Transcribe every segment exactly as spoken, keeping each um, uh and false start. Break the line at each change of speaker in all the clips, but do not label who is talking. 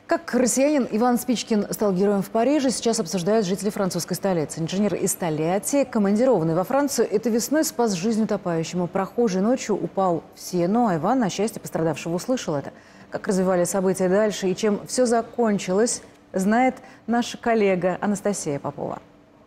Как россиянин Иван Спичкин стал героем в Париже, сейчас обсуждают жители французской столицы. Инженер из Тольятти, командированный во Францию, этой весной спас жизнь утопающему. Прохожий ночью упал в сену, а Иван, на счастье пострадавшего, услышал это. Как развивали события дальше и чем все закончилось, знает наша коллега Анастасия Попова.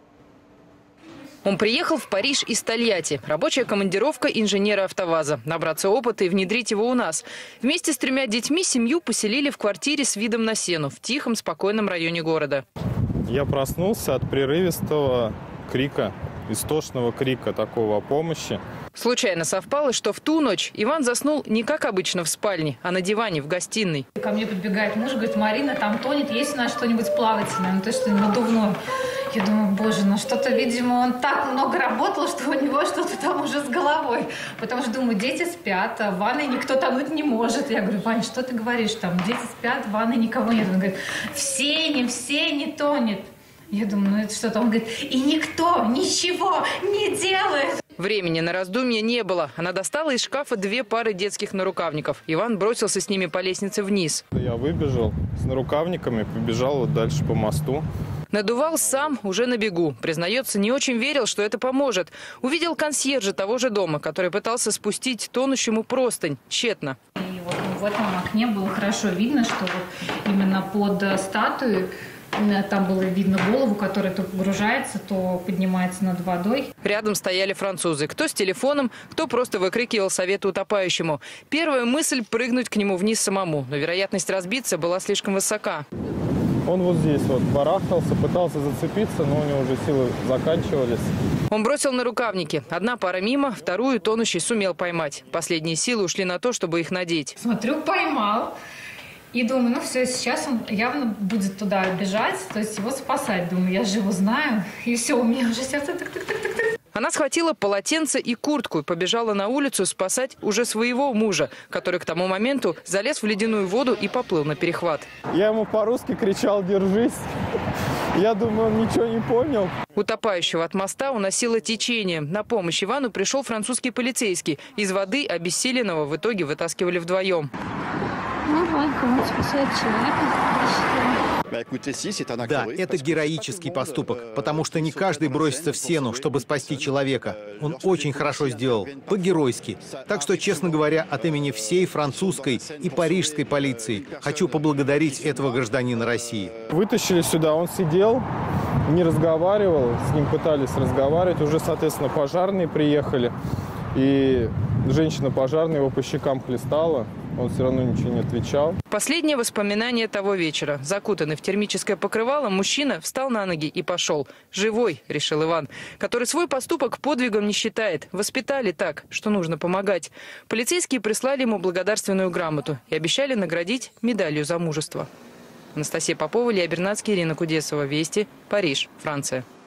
Он приехал в Париж из Тольятти. Рабочая командировка инженера АвтоВАЗа. Набраться опыта и внедрить его у нас. Вместе с тремя детьми семью поселили в квартире с видом на Сену в тихом, спокойном районе города.
Я проснулся от прерывистого крика, истошного крика такого о помощи.
Случайно совпало, что в ту ночь Иван заснул не как обычно в спальне, а на диване в гостиной.
Ко мне подбегает муж, говорит: Марина, там тонет, есть у нас что-нибудь плавательное, ну то, что надувное. Я думаю, боже, ну что-то, видимо, он так много работал, что у него что-то там уже с головой. Потому что, думаю, дети спят, а в ванной никто тонуть не может. Я говорю: Вань, что ты говоришь там? Дети спят, в ванной никого нет. Он говорит: все, не все не тонет. Я думаю, ну это что-то. Он говорит: и никто ничего не делает.
Времени на раздумья не было. Она достала из шкафа две пары детских нарукавников. Иван бросился с ними по лестнице вниз.
Я выбежал с нарукавниками, побежал вот дальше по мосту.
Надувал сам, уже на бегу. Признается, не очень верил, что это поможет. Увидел консьержа того же дома, который пытался спустить тонущему простынь. Тщетно.
И вот в этом окне было хорошо видно, что вот именно под статуей там было видно голову, которая то погружается, то поднимается над водой.
Рядом стояли французы. Кто с телефоном, кто просто выкрикивал советы утопающему. Первая мысль – прыгнуть к нему вниз самому. Но вероятность разбиться была слишком высока.
Он вот здесь вот барахтался, пытался зацепиться, но у него уже силы заканчивались.
Он бросил нарукавники. Одна пара мимо, вторую тонущий сумел поймать. Последние силы ушли на то, чтобы их надеть.
Смотрю, поймал. И думаю, ну все, сейчас он явно будет туда бежать, то есть его спасать. Думаю, я же его знаю. И все, у меня уже сердце так-так-так-так-так.
Она схватила полотенце и куртку и побежала на улицу спасать уже своего мужа, который к тому моменту залез в ледяную воду и поплыл на перехват.
Я ему по-русски кричал: держись. Я думаю, он ничего не понял.
Утопающего от моста уносило течение. На помощь Ивану пришел французский полицейский. Из воды обессиленного в итоге вытаскивали вдвоем.
Ну, Ванька, он спасает человека.
Да, это героический поступок, потому что не каждый бросится в сену, чтобы спасти человека. Он очень хорошо сделал, по-геройски. Так что, честно говоря, от имени всей французской и парижской полиции хочу поблагодарить этого гражданина России.
Вытащили сюда, он сидел, не разговаривал, с ним пытались разговаривать. Уже, соответственно, пожарные приехали, и женщина пожарная его по щекам хлестала. Он все равно ничего не отвечал.
Последнее воспоминание того вечера. Закутанный в термическое покрывало, мужчина встал на ноги и пошел. Живой, решил Иван, который свой поступок подвигом не считает. Воспитали так, что нужно помогать. Полицейские прислали ему благодарственную грамоту и обещали наградить медалью за мужество. Анастасия Попова, Илья Бернацкий, Ирина Кудесова. Вести. Париж, Франция.